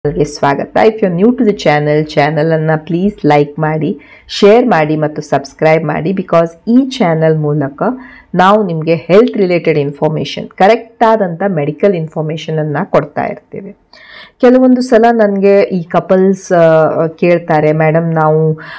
ಗೆ ಸ್ವಾಗತ. If you new to the channel ಅನ್ನು ಪ್ಲೀಸ್ ಲೈಕ್ ಮಾಡಿ, ಶೇರ್ ಮಾಡಿ ಮತ್ತು ಸಬ್ಸ್ಕ್ರೈಬ್ ಮಾಡಿ. ಬಿಕಾಸ್ ಈ ಚಾನೆಲ್ ಮೂಲಕ ನಾವು ನಿಮಗೆ ಹೆಲ್ತ್ ರಿಲೇಟೆಡ್ ಇನ್ಫಾರ್ಮೇಷನ್, ಕರೆಕ್ಟ್ ಆದಂಥ ಮೆಡಿಕಲ್ ಇನ್ಫಾರ್ಮೇಷನನ್ನು ಕೊಡ್ತಾ ಇರ್ತೀವಿ. ಕೆಲವೊಂದು ಸಲ ನನಗೆ ಈ ಕಪಲ್ಸ್ ಕೇಳ್ತಾರೆ, ಮೇಡಮ್ ನಾವು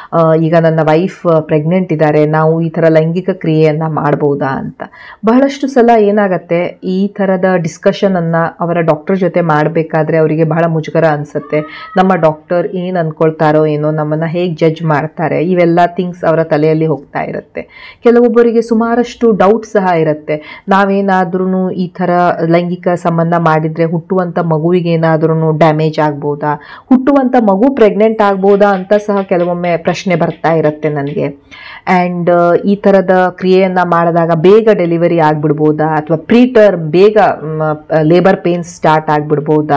ಈಗ ನನ್ನ ವೈಫ್ ಪ್ರೆಗ್ನೆಂಟ್ ಇದ್ದಾರೆ, ನಾವು ಈ ಥರ ಲೈಂಗಿಕ ಕ್ರಿಯೆಯನ್ನು ಮಾಡ್ಬೋದಾ ಅಂತ. ಬಹಳಷ್ಟು ಸಲ ಏನಾಗುತ್ತೆ, ಈ ಥರದ ಡಿಸ್ಕಷನನ್ನು ಅವರ ಡಾಕ್ಟರ್ ಜೊತೆ ಮಾಡಬೇಕಾದ್ರೆ ಅವರಿಗೆ ಬಹಳ ಮುಜುಗರ ಅನಿಸುತ್ತೆ. ನಮ್ಮ ಡಾಕ್ಟರ್ ಏನು ಅಂದ್ಕೊಳ್ತಾರೋ ಏನೋ, ನಮ್ಮನ್ನು ಹೇಗೆ ಜಡ್ಜ್ ಮಾಡ್ತಾರೆ, ಇವೆಲ್ಲ ಥಿಂಗ್ಸ್ ಅವರ ತಲೆಯಲ್ಲಿ ಹೋಗ್ತಾ ಇರುತ್ತೆ. ಕೆಲವೊಬ್ಬರಿಗೆ ಸುಮಾರಷ್ಟು ಡೌಟ್ ಸಹ ಇರುತ್ತೆ. ನಾವೇನಾದ್ರೂ ಈ ಥರ ಲೈಂಗಿಕ ಸಂಬಂಧ ಮಾಡಿದರೆ ಹುಟ್ಟುವಂಥ ಮಗುವಿಗೆ ಏನಾದ್ರೂ ಡ್ಯಾಮೇಜ್ ಆಗ್ಬೋದಾ, ಹುಟ್ಟುವಂಥ ಮಗು ಪ್ರೆಗ್ನೆಂಟ್ ಆಗ್ಬೋದಾ ಅಂತ ಸಹ ಕೆಲವೊಮ್ಮೆ ಪ್ರಶ್ನೆ ಬರ್ತಾ ಇರುತ್ತೆ ನನಗೆ. ಆ್ಯಂಡ್ ಈ ಥರದ ಕ್ರಿಯೆಯನ್ನು ಮಾಡಿದಾಗ ಬೇಗ ಡೆಲಿವರಿ ಆಗಿಬಿಡ್ಬೋದಾ, ಅಥವಾ ಪ್ರೀಟರ್ಮ್ ಬೇಗ ಲೇಬರ್ ಪೇನ್ಸ್ ಸ್ಟಾರ್ಟ್ ಆಗಿಬಿಡ್ಬೋದಾ,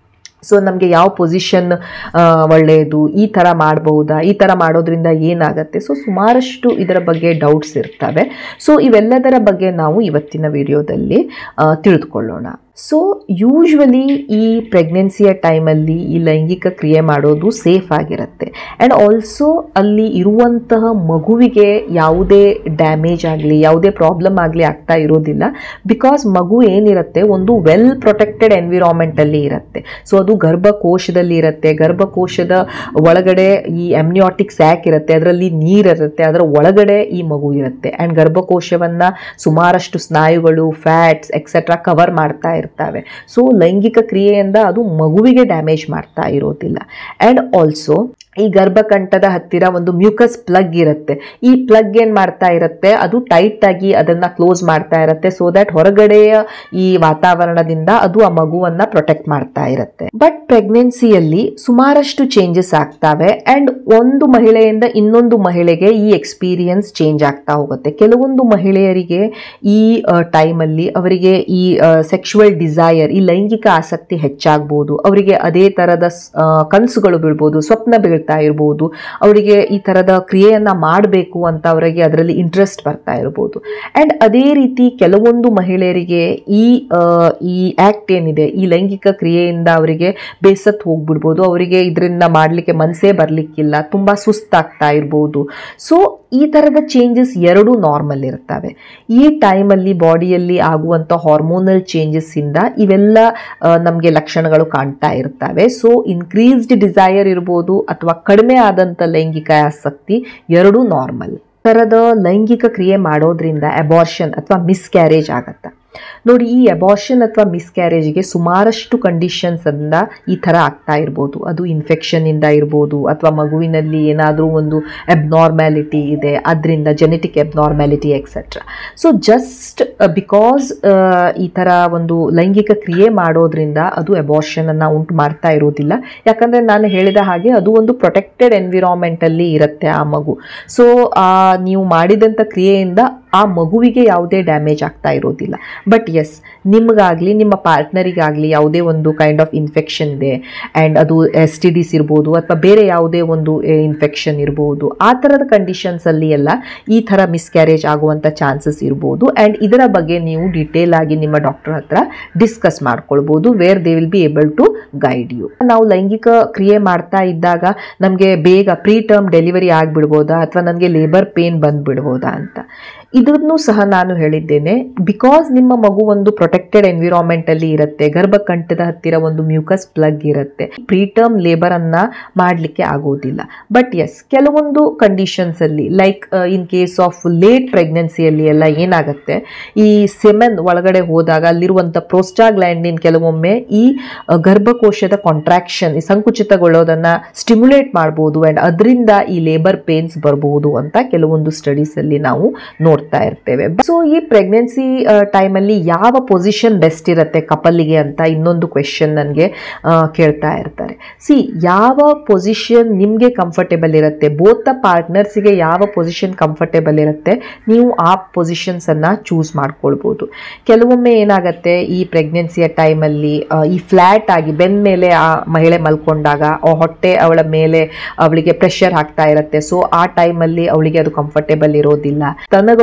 ಸೊ ನಮಗೆ ಯಾವ ಪೊಸಿಷನ್ ಒಳ್ಳೆಯದು, ಈ ಥರ ಮಾಡಬಹುದಾ, ಈ ಥರ ಮಾಡೋದ್ರಿಂದ ಏನಾಗುತ್ತೆ. ಸೊ ಸುಮಾರಷ್ಟು ಇದರ ಬಗ್ಗೆ ಡೌಟ್ಸ್ ಇರ್ತವೆ. ಸೊ ಇವೆಲ್ಲದರ ಬಗ್ಗೆ ನಾವು ಇವತ್ತಿನ ವಿಡಿಯೋದಲ್ಲಿ ತಿಳಿದುಕೊಳ್ಳೋಣ. ಸೊ ಯೂಶ್ವಲಿ ಈ ಪ್ರೆಗ್ನೆನ್ಸಿಯ ಟೈಮಲ್ಲಿ ಈ ಲೈಂಗಿಕ ಕ್ರಿಯೆ ಮಾಡೋದು ಸೇಫ್ ಆಗಿರುತ್ತೆ. ಆ್ಯಂಡ್ ಆಲ್ಸೋ ಅಲ್ಲಿ ಇರುವಂತಹ ಮಗುವಿಗೆ ಯಾವುದೇ ಡ್ಯಾಮೇಜ್ ಆಗಲಿ, ಯಾವುದೇ ಪ್ರಾಬ್ಲಮ್ ಆಗಲಿ ಆಗ್ತಾ ಇರೋದಿಲ್ಲ. ಬಿಕಾಸ್ ಮಗು ಏನಿರುತ್ತೆ, ಒಂದು ವೆಲ್ ಪ್ರೊಟೆಕ್ಟೆಡ್ ಎನ್ವಿರಾನ್ಮೆಂಟಲ್ಲಿ ಇರುತ್ತೆ. ಸೊ ಅದು ಗರ್ಭಕೋಶದಲ್ಲಿ ಇರುತ್ತೆ. ಗರ್ಭಕೋಶದ ಒಳಗಡೆ ಈ ಎಮ್ನಿಯಾಟಿಕ್ ಸ್ಯಾಕ್ ಇರುತ್ತೆ, ಅದರಲ್ಲಿ ನೀರಿರುತ್ತೆ, ಅದರ ಒಳಗಡೆ ಈ ಮಗು ಇರುತ್ತೆ. ಆ್ಯಂಡ್ ಗರ್ಭಕೋಶವನ್ನು ಸುಮಾರಷ್ಟು ಸ್ನಾಯುಗಳು, ಫ್ಯಾಟ್ಸ್ ಎಕ್ಸೆಟ್ರಾ ಕವರ್ ಮಾಡ್ತಾ ಇರ್ತವೆ. ಸೊ ಲೈಂಗಿಕ ಕ್ರಿಯೆಯಿಂದ ಅದು ಮಗುವಿಗೆ ಡ್ಯಾಮೇಜ್ ಮಾಡ್ತಾ ಇರೋದಿಲ್ಲ. ಆ್ಯಂಡ್ ಆಲ್ಸೋ ಈ ಗರ್ಭಕಂಠದ ಹತ್ತಿರ ಒಂದು ಮ್ಯೂಕಸ್ ಪ್ಲಗ್ ಇರುತ್ತೆ. ಈ ಪ್ಲಗ್ ಏನು ಮಾಡ್ತಾ ಇರುತ್ತೆ, ಅದು ಟೈಟ್ ಆಗಿ ಅದನ್ನು ಕ್ಲೋಸ್ ಮಾಡ್ತಾ ಇರುತ್ತೆ. ಸೊ ದ್ಯಾಟ್ ಹೊರಗಡೆಯ ಈ ವಾತಾವರಣದಿಂದ ಅದು ಆ ಮಗುವನ್ನು ಪ್ರೊಟೆಕ್ಟ್ ಮಾಡ್ತಾ ಇರುತ್ತೆ. ಬಟ್ ಪ್ರೆಗ್ನೆನ್ಸಿಯಲ್ಲಿ ಸುಮಾರಷ್ಟು ಚೇಂಜಸ್ ಆಗ್ತವೆ. ಆ್ಯಂಡ್ ಒಂದು ಮಹಿಳೆಯಿಂದ ಇನ್ನೊಂದು ಮಹಿಳೆಗೆ ಈ ಎಕ್ಸ್ಪೀರಿಯನ್ಸ್ ಚೇಂಜ್ ಆಗ್ತಾ ಹೋಗುತ್ತೆ. ಕೆಲವೊಂದು ಮಹಿಳೆಯರಿಗೆ ಈ ಟೈಮಲ್ಲಿ ಅವರಿಗೆ ಈ ಸೆಕ್ಷುವಲ್ ಡಿಸೈರ್, ಈ ಲೈಂಗಿಕ ಆಸಕ್ತಿ ಹೆಚ್ಚಾಗ್ಬೋದು. ಅವರಿಗೆ ಅದೇ ಥರದ ಕನಸುಗಳು ಬೀಳ್ಬೋದು, ಸ್ವಪ್ನ ಬೀಳ್ತಾ ಇರ್ಬೋದು. ಅವರಿಗೆ ಈ ಥರದ ಕ್ರಿಯೆಯನ್ನು ಮಾಡಬೇಕು ಅಂತ ಅವರಿಗೆ ಅದರಲ್ಲಿ ಇಂಟ್ರೆಸ್ಟ್ ಬರ್ತಾ ಇರ್ಬೋದು. ಆ್ಯಂಡ್ ಅದೇ ರೀತಿ ಕೆಲವೊಂದು ಮಹಿಳೆಯರಿಗೆ ಈ ಆ್ಯಕ್ಟ್ ಏನಿದೆ, ಈ ಲೈಂಗಿಕ ಕ್ರಿಯೆಯಿಂದ ಅವರಿಗೆ ಬೇಸತ್ತು ಹೋಗ್ಬಿಡ್ಬೋದು. ಅವರಿಗೆ ಇದರಿಂದ ಮಾಡಲಿಕ್ಕೆ ಮನಸ್ಸೇ ಬರಲಿಕ್ಕಿಲ್ಲ, ತುಂಬ ಸುಸ್ತಾಗ್ತಾ ಇರ್ಬೋದು. ಸೊ ಈ ಥರದ ಚೇಂಜಸ್ ಎರಡೂ ನಾರ್ಮಲ್ ಇರ್ತವೆ. ಈ ಟೈಮಲ್ಲಿ ಬಾಡಿಯಲ್ಲಿ ಆಗುವಂಥ ಹಾರ್ಮೋನಲ್ ಚೇಂಜಸ್ಸಿಂದ ಇವೆಲ್ಲ ನಮಗೆ ಲಕ್ಷಣಗಳು ಕಾಣ್ತಾ ಇರ್ತವೆ. ಸೊ ಇನ್ಕ್ರೀಸ್ಡ್ ಡಿಸೈರ್ ಇರ್ಬೋದು ಅಥವಾ ಕಡಿಮೆ ಆದಂಥ ಲೈಂಗಿಕ ಆಸಕ್ತಿ ಎರಡೂ ನಾರ್ಮಲ್. ಥರದ ಲೈಂಗಿಕ ಕ್ರಿಯೆ ಮಾಡೋದ್ರಿಂದ ಅಬಾರ್ಷನ್ ಅಥವಾ ಮಿಸ್ಕ್ಯಾರೇಜ್ ಆಗತ್ತೆ. ನೋಡಿ, ಈ ಅಬಾರ್ಷನ್ ಅಥವಾ ಮಿಸ್ಕ್ಯಾರೇಜ್ಗೆ ಸುಮಾರಷ್ಟು ಕಂಡೀಷನ್ಸಿಂದ ಈ ಥರ ಆಗ್ತಾ ಇರ್ಬೋದು. ಅದು ಇನ್ಫೆಕ್ಷನ್ನಿಂದ ಇರ್ಬೋದು, ಅಥವಾ ಮಗುವಿನಲ್ಲಿ ಏನಾದರೂ ಒಂದು ಅಬ್ನಾರ್ಮ್ಯಾಲಿಟಿ ಇದೆ, ಅದರಿಂದ genetic abnormality etcetera. So just because ಈ ಥರ ಒಂದು ಲೈಂಗಿಕ ಕ್ರಿಯೆ ಮಾಡೋದ್ರಿಂದ ಅದು ಅಬಾರ್ಷನನ್ನು ಉಂಟು ಮಾಡ್ತಾ ಇರೋದಿಲ್ಲ. ಯಾಕಂದರೆ ನಾನು ಹೇಳಿದ ಹಾಗೆ ಅದು ಒಂದು ಪ್ರೊಟೆಕ್ಟೆಡ್ ಎನ್ವಿರಾನ್ಮೆಂಟಲ್ಲಿ ಇರುತ್ತೆ ಆ ಮಗು. ಸೊ ನೀವು ಮಾಡಿದಂಥ ಕ್ರಿಯೆಯಿಂದ ಆ ಮಗುವಿಗೆ ಯಾವುದೇ ಡ್ಯಾಮೇಜ್ ಆಗ್ತಾ ಇರೋದಿಲ್ಲ. ಬಟ್ ಎಸ್, ನಿಮಗಾಗಲಿ ನಿಮ್ಮ ಪಾರ್ಟ್ನರಿಗಾಗಲಿ ಯಾವುದೇ ಒಂದು ಕೈಂಡ್ ಆಫ್ ಇನ್ಫೆಕ್ಷನ್ ಇದೆ, ಆ್ಯಂಡ್ ಅದು STDs ಇರ್ಬೋದು ಅಥವಾ ಬೇರೆ ಯಾವುದೇ ಒಂದು ಇನ್ಫೆಕ್ಷನ್ ಇರ್ಬೋದು, ಆ ಥರದ ಕಂಡೀಷನ್ಸಲ್ಲಿ ಎಲ್ಲ ಈ ಥರ ಮಿಸ್ಕ್ಯಾರೇಜ್ ಆಗುವಂಥ ಚಾನ್ಸಸ್ ಇರ್ಬೋದು. ಆ್ಯಂಡ್ ಇದರ ಬಗ್ಗೆ ನೀವು ಡಿಟೇಲ್ ಆಗಿ ನಿಮ್ಮ ಡಾಕ್ಟರ್ ಹತ್ರ ಡಿಸ್ಕಸ್ ಮಾಡ್ಕೊಳ್ಬೋದು, where they will be able to guide you. ನಾವು ಲೈಂಗಿಕ ಕ್ರಿಯೆ ಮಾಡ್ತಾ ಇದ್ದಾಗ ನಮಗೆ ಬೇಗ ಪ್ರೀಟರ್ಮ್ ಡೆಲಿವರಿ ಆಗಿಬಿಡ್ಬೋದಾ, ಅಥವಾ ನನಗೆ ಲೇಬರ್ ಪೇನ್ ಬಂದುಬಿಡ್ಬೋದಾ ಅಂತ. ಇದನ್ನು ಸಹ ನಾನು ಹೇಳಿದ್ದೇನೆ. ಬಿಕಾಸ್ ನಿಮ್ಮ ಮಗು ಒಂದು ಪ್ರೊಟೆಕ್ಟೆಡ್ ಎನ್ವಿರಾನ್ಮೆಂಟಲ್ಲಿ ಇರುತ್ತೆ, ಗರ್ಭಕಂಠದ ಹತ್ತಿರ ಒಂದು ಮ್ಯೂಕಸ್ ಪ್ಲಗ್ ಇರುತ್ತೆ, ಪ್ರೀಟರ್ಮ್ ಲೇಬರನ್ನು ಮಾಡಲಿಕ್ಕೆ ಆಗೋದಿಲ್ಲ. ಬಟ್ ಎಸ್, ಕೆಲವೊಂದು ಕಂಡೀಷನ್ಸಲ್ಲಿ like in case of late ಪ್ರೆಗ್ನೆನ್ಸಿಯಲ್ಲಿ ಎಲ್ಲ ಏನಾಗುತ್ತೆ, ಈ ಸೆಮೆನ್ ಒಳಗಡೆ ಹೋದಾಗ ಅಲ್ಲಿರುವಂಥ ಪ್ರೋಸ್ಟಾಗ್ಲ್ಯಾಂಡಿನ್ ಕೆಲವೊಮ್ಮೆ ಈ ಗರ್ಭಕೋಶದ ಕಾಂಟ್ರಾಕ್ಷನ್, ಈ ಸಂಕುಚಿತಗೊಳ್ಳೋದನ್ನು ಸ್ಟಿಮ್ಯುಲೇಟ್ ಮಾಡ್ಬೋದು. ಆ್ಯಂಡ್ ಅದರಿಂದ ಈ ಲೇಬರ್ ಪೇನ್ಸ್ ಬರ್ಬೋದು ಅಂತ ಕೆಲವೊಂದು ಸ್ಟಡೀಸಲ್ಲಿ ನಾವು ನೋಡ್ತಾ ಇರ್ತೇವೆ. ಸೊ ಈ ಪ್ರೆಗ್ನೆನ್ಸಿ ಟೈಮಲ್ಲಿ ಯಾವ ಪೊಸಿಷನ್ ಬೆಸ್ಟ್ ಇರುತ್ತೆ ಕಪಲ್ಗೆ ಅಂತ ಇನ್ನೊಂದು ಕ್ವೆಶನ್ ನನಗೆ ಕೇಳ್ತಾ ಇರ್ತಾರೆ. ಯಾವ ಪೊಸಿಷನ್ ನಿಮಗೆ ಕಂಫರ್ಟೇಬಲ್ ಇರುತ್ತೆ, ಬೋತ್ ದ ಪಾರ್ಟ್ನರ್ಸಿಗೆ ಯಾವ ಪೊಸಿಷನ್ ಕಂಫರ್ಟೇಬಲ್ ಇರುತ್ತೆ, ನೀವು ಆ ಪೊಸಿಷನ್ಸನ್ನು ಚೂಸ್ ಮಾಡ್ಕೊಳ್ಬೋದು. ಕೆಲವೊಮ್ಮೆ ಏನಾಗುತ್ತೆ, ಈ ಪ್ರೆಗ್ನೆನ್ಸಿಯ ಟೈಮಲ್ಲಿ ಈ ಫ್ಲ್ಯಾಟ್ ಆಗಿ ಬೆನ್ನ ಮೇಲೆ ಆ ಮಹಿಳೆ ಮಲ್ಕೊಂಡಾಗ ಹೊಟ್ಟೆ ಅವಳ ಮೇಲೆ ಅವಳಿಗೆ ಪ್ರೆಷರ್ ಆಗ್ತಾ ಇರುತ್ತೆ. ಸೊ ಆ ಟೈಮಲ್ಲಿ ಅವಳಿಗೆ ಅದು ಕಂಫರ್ಟೇಬಲ್ ಇರೋದಿಲ್ಲ. ಸ್ತನಗಳು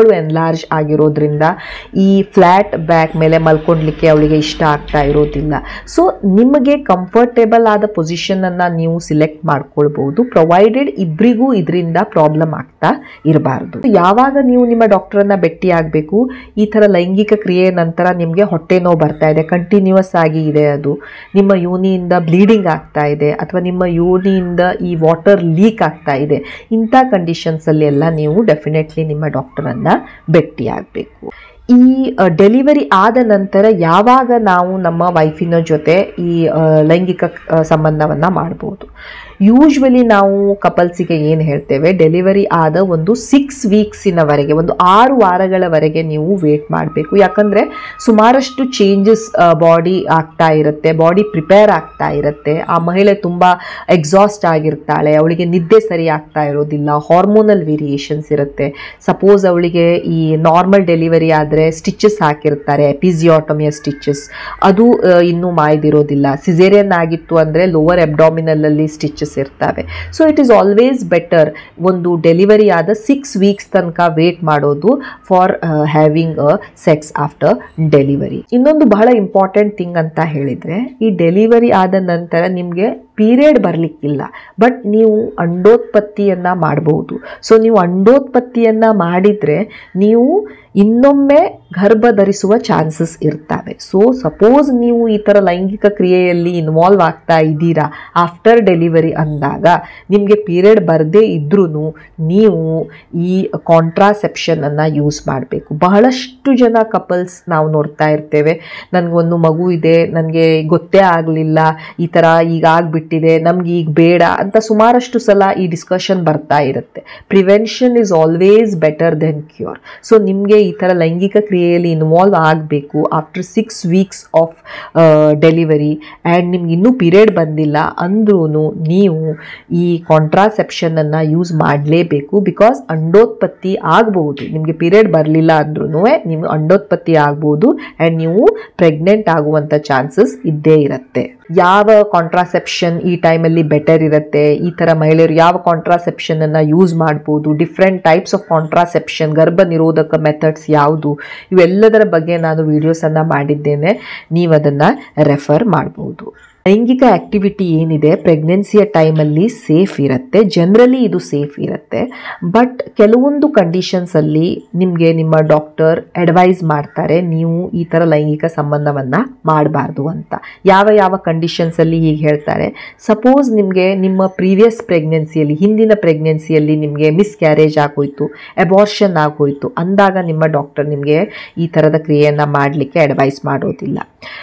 ಬ್ರೆಸ್ಟ್ಗಳು ಎನ್ಲಾರ್ಜ್ ಆಗಿರೋದ್ರಿಂದ ಈ ಫ್ಲ್ಯಾಟ್ ಬ್ಯಾಕ್ ಮೇಲೆ ಮಲ್ಕೊಳ್ಲಿಕ್ಕೆ ಅವಳಿಗೆ ಇಷ್ಟ ಆಗ್ತಾ ಇರೋದಿಲ್ಲ. ಸೊ ನಿಮಗೆ ಕಂಫರ್ಟೇಬಲ್ ಆದ ಪೊಸಿಷನನ್ನು ನೀವು ಸಿಲೆಕ್ಟ್ ಮಾಡ್ಕೊಳ್ಬೋದು, ಪ್ರೊವೈಡೆಡ್ ಇಬ್ಬರಿಗೂ ಇದರಿಂದ ಪ್ರಾಬ್ಲಮ್ ಆಗ್ತಾ ಇರಬಾರ್ದು. ಯಾವಾಗ ನೀವು ನಿಮ್ಮ ಡಾಕ್ಟರನ್ನು ಭೇಟಿ ಆಗಬೇಕು, ಈ ಥರ ಲೈಂಗಿಕ ಕ್ರಿಯೆ ನಂತರ ನಿಮಗೆ ಹೊಟ್ಟೆ ನೋವು ಬರ್ತಾ ಇದೆ, ಕಂಟಿನ್ಯೂಸ್ ಆಗಿ ಇದೆ, ಅದು ನಿಮ್ಮ ಯೋನಿಯಿಂದ ಬ್ಲೀಡಿಂಗ್ ಆಗ್ತಾ ಇದೆ ಅಥವಾ ನಿಮ್ಮ ಯೋನಿಯಿಂದ ಈ ವಾಟರ್ ಲೀಕ್ ಆಗ್ತಾ ಇದೆ, ಇಂಥ ಕಂಡೀಷನ್ಸಲ್ಲಿ ಎಲ್ಲ ನೀವು ಡೆಫಿನೆಟ್ಲಿ ನಿಮ್ಮ ಡಾಕ್ಟರನ್ನು ಭೇಟಿ ಆಗಬೇಕು. ಈ ಡೆಲಿವರಿ ಆದ ನಂತರ ಯಾವಾಗ ನಾವು ನಮ್ಮ ವೈಫಿನ ಜೊತೆ ಈ ಲೈಂಗಿಕ ಸಂಬಂಧವನ್ನು ಮಾಡ್ಬೋದು? ಯೂಶ್ವಲಿ ನಾವು ಕಪಲ್ಸಿಗೆ ಏನು ಹೇಳ್ತೇವೆ, ಡೆಲಿವರಿ ಆದ ಒಂದು 6 ವೀಕ್ಸಿನವರೆಗೆ, ಒಂದು 6 ವಾರಗಳವರೆಗೆ ನೀವು ವೇಟ್ ಮಾಡಬೇಕು. ಯಾಕಂದರೆ ಸುಮಾರಷ್ಟು ಚೇಂಜಸ್ ಬಾಡಿ ಆಗ್ತಾ ಇರುತ್ತೆ, ಬಾಡಿ ಪ್ರಿಪೇರ್ ಆಗ್ತಾ ಇರುತ್ತೆ. ಆ ಮಹಿಳೆ ತುಂಬ ಎಕ್ಸಾಸ್ಟ್ ಆಗಿರ್ತಾಳೆ, ಅವಳಿಗೆ ನಿದ್ದೆ ಸರಿ ಆಗ್ತಾ ಇರೋದಿಲ್ಲ, ಹಾರ್ಮೋನಲ್ ವೇರಿಯೇಷನ್ಸ್ ಇರುತ್ತೆ. ಸಪೋಸ್ ಅವಳಿಗೆ ಈ ನಾರ್ಮಲ್ ಡೆಲಿವರಿ ಆದರೆ ಸ್ಟಿಚಸ್ ಹಾಕಿರ್ತಾರೆ, ಎಪಿಸಿಯೋಟಮಿಯ ಸ್ಟಿಚಸ್, ಅದು ಇನ್ನೂ ಮಾಯ್ದಿರೋದಿಲ್ಲ. ಸಿಸೇರಿಯನ್ ಆಗಿತ್ತು ಅಂದರೆ ಲೋವರ್ ಅಬ್ಡಾಮಿನಲಲ್ಲಿ ಸ್ಟಿಚಸ್ ಇರ್ತವೆ. So it is always better ಒಂದು ಡೆಲಿವರಿ ಆದ 6 ವೀಕ್ಸ್ ತನಕ ವೇಟ್ ಮಾಡೋದು for having a sex after delivery. ಇನ್ನೊಂದು ಬಹಳ ಇಂಪಾರ್ಟೆಂಟ್ ಥಿಂಗ್ ಅಂತ ಹೇಳಿದರೆ, ಈ ಡೆಲಿವರಿ ಆದ ನಂತರ ನಿಮಗೆ ಪೀರಿಯಡ್ ಬರಲಿಕ್ಕಿಲ್ಲ, ಬಟ್ ನೀವು ಅಂಡೋತ್ಪತ್ತಿಯನ್ನು ಮಾಡಬಹುದು. ಸೊ ನೀವು ಅಂಡೋತ್ಪತ್ತಿಯನ್ನು ಮಾಡಿದರೆ ನೀವು ಇನ್ನೊಮ್ಮೆ ಗರ್ಭ ಧರಿಸುವ ಚಾನ್ಸಸ್ ಇರ್ತವೆ. ಸೊ ಸಪೋಸ್ ನೀವು ಈ ಥರ ಲೈಂಗಿಕ ಕ್ರಿಯೆಯಲ್ಲಿ ಇನ್ವಾಲ್ವ್ ಆಗ್ತಾ ಇದ್ದೀರಾ ಆಫ್ಟರ್ ಡೆಲಿವರಿ ಅಂದಾಗ, ನಿಮಗೆ ಪೀರಿಯಡ್ ಬರದೇ ಇದ್ರೂ ನೀವು ಈ ಕಾಂಟ್ರಾಸೆಪ್ಷನನ್ನು ಯೂಸ್ ಮಾಡಬೇಕು. ಬಹಳಷ್ಟು ಜನ ಕಪಲ್ಸ್ ನಾವು ನೋಡ್ತಾ ಇರ್ತೇವೆ, ನನಗೊಂದು ಮಗು ಇದೆ, ನನಗೆ ಗೊತ್ತೇ ಆಗಲಿಲ್ಲ, ಈ ಥರ ಈಗ ಆಗಿಬಿಟ್ಟಿದೆ, ನಮ್ಗೆ ಈಗ ಬೇಡ ಅಂತ ಸುಮಾರಷ್ಟು ಸಲ ಈ ಡಿಸ್ಕಷನ್ ಬರ್ತಾ ಇರುತ್ತೆ. Prevention is always better then cure. So ನಿಮಗೆ ಈ ಥರ ಲೈಂಗಿಕ ಕ್ರಿಯೆಯಲ್ಲಿ ಇನ್ವಾಲ್ವ್ ಆಗಬೇಕು after 6 weeks of delivery and ನಿಮ್ಗೆ ಇನ್ನೂ ಪೀರಿಯಡ್ ಬಂದಿಲ್ಲ ಅಂದ್ರೂ ನೀವು ಈ ಕಾಂಟ್ರಾಸೆಪ್ಷನನ್ನು ಯೂಸ್ ಮಾಡಲೇಬೇಕು. ಬಿಕಾಸ್ ಅಂಡೋತ್ಪತ್ತಿ ಆಗ್ಬೋದು, ನಿಮಗೆ ಪೀರಿಯಡ್ ಬರಲಿಲ್ಲ ಅಂದ್ರೂ ನೀವು ಅಂಡೋತ್ಪತ್ತಿ ಆಗ್ಬೋದು ಆ್ಯಂಡ್ ನೀವು ಪ್ರೆಗ್ನೆಂಟ್ ಆಗುವಂಥ ಚಾನ್ಸಸ್ ಇದ್ದೇ ಇರುತ್ತೆ. ಯಾವ ಕಾಂಟ್ರಾಸೆಪ್ಷನ್ ಈ ಟೈಮಲ್ಲಿ ಬೆಟರ್ ಇರುತ್ತೆ, ಈ ಥರ ಮಹಿಳೆಯರು ಯಾವ ಕಾಂಟ್ರಾಸೆಪ್ಷನನ್ನು ಯೂಸ್ ಮಾಡ್ಬೋದು, ಡಿಫ್ರೆಂಟ್ ಟೈಪ್ಸ್ ಆಫ್ ಕಾಂಟ್ರಾಸೆಪ್ಷನ್, ಗರ್ಭ ನಿರೋಧಕ ಮೆಥಡ್ಸ್ ಯಾವುದು, ಇವೆಲ್ಲದರ ಬಗ್ಗೆ ನಾನು ವಿಡಿಯೋಸನ್ನು ಮಾಡಿದ್ದೇನೆ, ನೀವು ಅದನ್ನು ರೆಫರ್ ಮಾಡ್ಬೋದು. ಲೈಂಗಿಕ ಆ್ಯಕ್ಟಿವಿಟಿ ಏನಿದೆ ಪ್ರೆಗ್ನೆನ್ಸಿಯ ಟೈಮಲ್ಲಿ ಸೇಫ್ ಇರುತ್ತೆ, ಜನರಲಿ ಇದು ಸೇಫ್ ಇರುತ್ತೆ. ಬಟ್ ಕೆಲವೊಂದು ಕಂಡೀಷನ್ಸಲ್ಲಿ ನಿಮಗೆ ನಿಮ್ಮ ಡಾಕ್ಟರ್ ಅಡ್ವೈಸ್ ಮಾಡ್ತಾರೆ ನೀವು ಈ ಥರ ಲೈಂಗಿಕ ಸಂಬಂಧವನ್ನು ಮಾಡಬಾರ್ದು ಅಂತ. ಯಾವ ಯಾವ ಕಂಡೀಷನ್ಸಲ್ಲಿ ಹೀಗೆ ಹೇಳ್ತಾರೆ, ಸಪೋಸ್ ನಿಮಗೆ ನಿಮ್ಮ ಪ್ರೀವಿಯಸ್ ಪ್ರೆಗ್ನೆನ್ಸಿಯಲ್ಲಿ, ಹಿಂದಿನ ಪ್ರೆಗ್ನೆನ್ಸಿಯಲ್ಲಿ ನಿಮಗೆ ಮಿಸ್ಕ್ಯಾರೇಜ್ ಆಗೋಯ್ತು, ಅಬಾರ್ಷನ್ ಆಗೋಯ್ತು ಅಂದಾಗ ನಿಮ್ಮ ಡಾಕ್ಟರ್ ನಿಮಗೆ ಈ ಥರದ ಕ್ರಿಯೆಯನ್ನು ಮಾಡಲಿಕ್ಕೆ ಅಡ್ವೈಸ್ ಮಾಡೋದಿಲ್ಲ.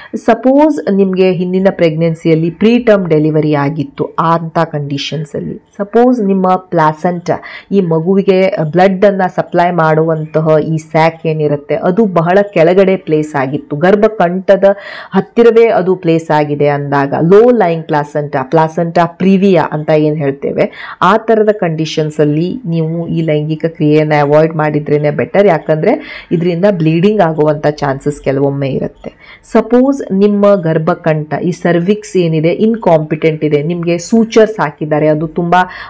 ಸಪೋಸ್ ನಿಮಗೆ ಹಿಂದಿನ ಪ್ರೆಗ್ನೆನ್ಸಿಯಲ್ಲಿ ಪ್ರೀ ಟರ್ಮ್ ಡೆಲಿವರಿ ಆಗಿತ್ತು, ಅಂಥ ಕಂಡೀಷನ್ಸಲ್ಲಿ ಸಪೋಸ್ ನಿಮ್ಮ ಪ್ಲಾಸೆಂಟ, ಈ ಮಗುವಿಗೆ ಬ್ಲಡ್ಡನ್ನು ಸಪ್ಲೈ ಮಾಡುವಂತಹ ಈ ಸ್ಯಾಕ್ ಏನಿರುತ್ತೆ ಅದು ಬಹಳ ಕೆಳಗಡೆ ಪ್ಲೇಸ್ ಆಗಿತ್ತು, ಗರ್ಭಕಂಠದ ಹತ್ತಿರವೇ ಅದು ಪ್ಲೇಸ್ ಆಗಿದೆ ಅಂದಾಗ, ಲೋ ಲೈಂಗ್ ಪ್ಲಾಸೆಂಟಾ ಪ್ರಿವಿಯಾ ಅಂತ ಏನು ಹೇಳ್ತೇವೆ, ಆ ಥರದ ಕಂಡೀಷನ್ಸಲ್ಲಿ ನೀವು ಈ ಲೈಂಗಿಕ ಕ್ರಿಯೆಯನ್ನು ಅವಾಯ್ಡ್ ಮಾಡಿದ್ರೇ ಬೆಟರ್. ಯಾಕಂದರೆ ಇದರಿಂದ ಬ್ಲೀಡಿಂಗ್ ಆಗುವಂಥ ಚಾನ್ಸಸ್ ಕೆಲವೊಮ್ಮೆ ಇರುತ್ತೆ. ಸಪೋಸ್ ನಿಮ್ಮ ಗರ್ಭಕಂಠ, ಈ ಸರ್ವಿಕ್ಸ್ ಏನಿದೆ ಇನ್ಕಾಂಪಿಟೆಂಟ್ ಇದೆ, ನಿಮಗೆ ಸೂಚರ್ಸ್ ಹಾಕಿದ್ದಾರೆ, ಅದು ತುಂಬ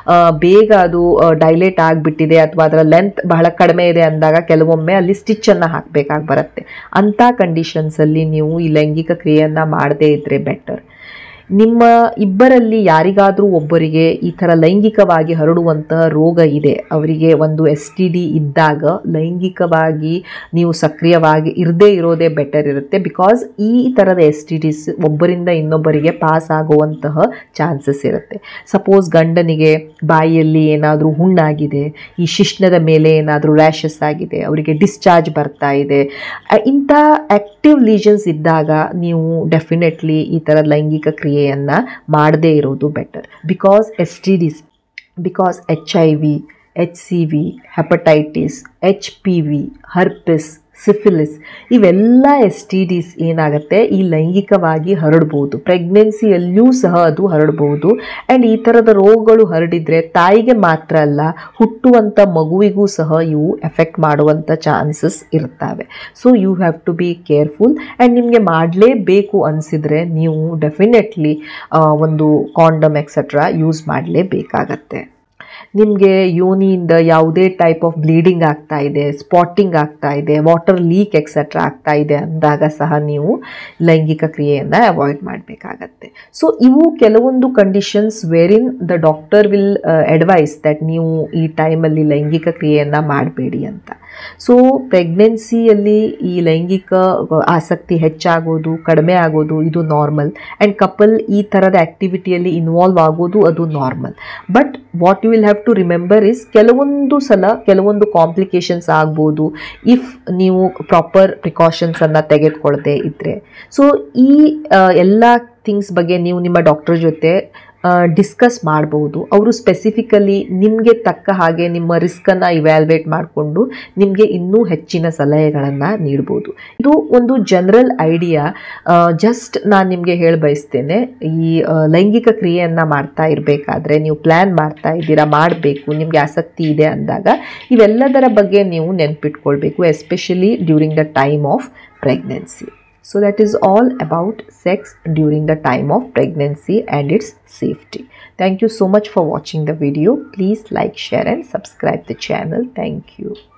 ಬೇಗ ಅದು ಡೈಲೇಟ್ ಆಗಿಬಿಟ್ಟಿದೆ ಅಥವಾ ಅದರ ಲೆಂತ್ ಬಹಳ ಕಡಿಮೆ ಇದೆ ಅಂದಾಗ ಕೆಲವೊಮ್ಮೆ ಅಲ್ಲಿ ಸ್ಟಿಚ್ಚನ್ನು ಹಾಕಬೇಕಾಗಿ ಬರುತ್ತೆ. ಅಂಥ ಕಂಡೀಷನ್ಸಲ್ಲಿ ನೀವು ಈ ಲೈಂಗಿಕ ಕ್ರಿಯೆಯನ್ನು ಮಾಡದೇ ಇದ್ದರೆ ಬೆಟರ್. ನಿಮ್ಮ ಇಬ್ಬರಲ್ಲಿ ಯಾರಿಗಾದರೂ ಒಬ್ಬರಿಗೆ ಈ ಥರ ಲೈಂಗಿಕವಾಗಿ ಹರಡುವಂತಹ ರೋಗ ಇದೆ, ಅವರಿಗೆ ಒಂದು STD ಇದ್ದಾಗ ಲೈಂಗಿಕವಾಗಿ ನೀವು ಸಕ್ರಿಯವಾಗಿ ಇರದೇ ಇರೋದೇ ಬೆಟರ್ ಇರುತ್ತೆ. ಬಿಕಾಸ್ ಈ ಥರದ STDs ಒಬ್ಬರಿಂದ ಇನ್ನೊಬ್ಬರಿಗೆ ಪಾಸ್ ಆಗುವಂತಹ ಚಾನ್ಸಸ್ ಇರುತ್ತೆ. ಸಪೋಸ್ ಗಂಡನಿಗೆ ಬಾಯಿಯಲ್ಲಿ ಏನಾದರೂ ಹುಣ್ಣಾಗಿದೆ, ಈ ಶಿಶ್ನದ ಮೇಲೆ ಏನಾದರೂ ರ್ಯಾಷಸ್ ಆಗಿದೆ, ಅವರಿಗೆ ಡಿಸ್ಚಾರ್ಜ್ ಬರ್ತಾ ಇದೆ, ಇಂಥ ಆ್ಯಕ್ಟಿವ್ ಲೀಷನ್ಸ್ ಇದ್ದಾಗ ನೀವು ಡೆಫಿನೆಟ್ಲಿ ಈ ಥರ ಲೈಂಗಿಕ ಕ್ರಿಯೆಯನ್ನು ಮಾಡದೇ ಇರೋದು better. Because STDs, because HIV, HCV, hepatitis, HPV, herpes, syphilis, ಇವೆಲ್ಲ STDs ಏನಾಗುತ್ತೆ ಈ ಲೈಂಗಿಕವಾಗಿ ಹರಡ್ಬೋದು, ಪ್ರೆಗ್ನೆನ್ಸಿಯಲ್ಲಿಯೂ ಸಹ ಅದು ಹರಡ್ಬೋದು. ಆ್ಯಂಡ್ ಈ ಥರದ ರೋಗಗಳು ಹರಡಿದರೆ ತಾಯಿಗೆ ಮಾತ್ರ ಅಲ್ಲ, ಹುಟ್ಟುವಂಥ ಮಗುವಿಗೂ ಸಹ ಇವು ಎಫೆಕ್ಟ್ ಮಾಡುವಂಥ ಚಾನ್ಸಸ್ ಇರ್ತವೆ. So you have to be careful. And ನಿಮಗೆ ಮಾಡಲೇಬೇಕು ಅನಿಸಿದರೆ ನೀವು ಡೆಫಿನೆಟ್ಲಿ ಒಂದು ಕಾಂಡಮ್ ಎಕ್ಸೆಟ್ರಾ ಯೂಸ್ ಮಾಡಲೇಬೇಕಾಗತ್ತೆ. ನಿಮಗೆ ಯೋನಿಯಿಂದ ಯಾವುದೇ ಟೈಪ್ ಆಫ್ ಬ್ಲೀಡಿಂಗ್ ಆಗ್ತಾ ಇದೆ, ಸ್ಪಾಟಿಂಗ್ ಆಗ್ತಾ ಇದೆ, ವಾಟರ್ ಲೀಕ್ ಎಕ್ಸೆಟ್ರಾ ಆಗ್ತಾ ಇದೆ ಅಂದಾಗ ಸಹ ನೀವು ಲೈಂಗಿಕ ಕ್ರಿಯೆಯನ್ನು ಅವಾಯ್ಡ್ ಮಾಡಬೇಕಾಗತ್ತೆ. ಸೊ ಇವು ಕೆಲವೊಂದು conditions wherein the doctor will advise that ನೀವು ಈ ಟೈಮಲ್ಲಿ ಲೈಂಗಿಕ ಕ್ರಿಯೆಯನ್ನು ಮಾಡಬೇಡಿ ಅಂತ. ಸೊ ಪ್ರೆಗ್ನೆನ್ಸಿಯಲ್ಲಿ ಈ ಲೈಂಗಿಕ ಆಸಕ್ತಿ ಹೆಚ್ಚಾಗೋದು, ಕಡಿಮೆ ಆಗೋದು ಇದು ನಾರ್ಮಲ್. ಆ್ಯಂಡ್ ಕಪಲ್ ಈ ಥರದ ಆ್ಯಕ್ಟಿವಿಟಿಯಲ್ಲಿ ಇನ್ವಾಲ್ವ್ ಆಗೋದು ಅದು normal. But what you will have to remember is ಕೆಲವೊಂದು ಸಲ ಕೆಲವೊಂದು ಕಾಂಪ್ಲಿಕೇಶನ್ಸ್ ಆಗ್ಬೋದು ಇಫ್ ನೀವು ಪ್ರಾಪರ್ ಪ್ರಿಕಾಷನ್ಸನ್ನು ತೆಗೆದುಕೊಳ್ಳದೆ ಇದ್ದರೆ. ಸೊ ಈ ಎಲ್ಲ ಥಿಂಗ್ಸ್ ಬಗ್ಗೆ ನೀವು ನಿಮ್ಮ ಡಾಕ್ಟರ್ ಜೊತೆ ಡಿಸ್ಕಸ್ ಮಾಡ್ಬೋದು. ಅವರು ಸ್ಪೆಸಿಫಿಕಲಿ ನಿಮಗೆ ತಕ್ಕ ಹಾಗೆ ನಿಮ್ಮ ರಿಸ್ಕನ್ನು ಇವ್ಯಾಲ್ಯುವೇಟ್ ಮಾಡಿಕೊಂಡು ನಿಮಗೆ ಇನ್ನೂ ಹೆಚ್ಚಿನ ಸಲಹೆಗಳನ್ನು ನೀಡ್ಬೋದು. ಇದು ಒಂದು ಜನರಲ್ ಐಡಿಯಾ. ಜಸ್ಟ್ ನಾನು ನಿಮಗೆ ಹೇಳಿ ಬಯಸ್ತೇನೆ, ಈ ಲೈಂಗಿಕ ಕ್ರಿಯೆಯನ್ನು ಮಾಡ್ತಾ ಇರಬೇಕಾದ್ರೆ ನೀವು ಪ್ಲ್ಯಾನ್ ಮಾಡ್ತಾ ಇದ್ದೀರಾ, ಮಾಡಬೇಕು, ನಿಮಗೆ ಆಸಕ್ತಿ ಇದೆ ಅಂದಾಗ ಇವೆಲ್ಲದರ ಬಗ್ಗೆ ನೀವು ನೆನ್ಪಿಟ್ಕೊಳ್ಬೇಕು, especially during the time of pregnancy. So that is all about sex during the time of pregnancy and its safety. Thank you so much for watching the video. Please like, share and subscribe the channel. Thank you.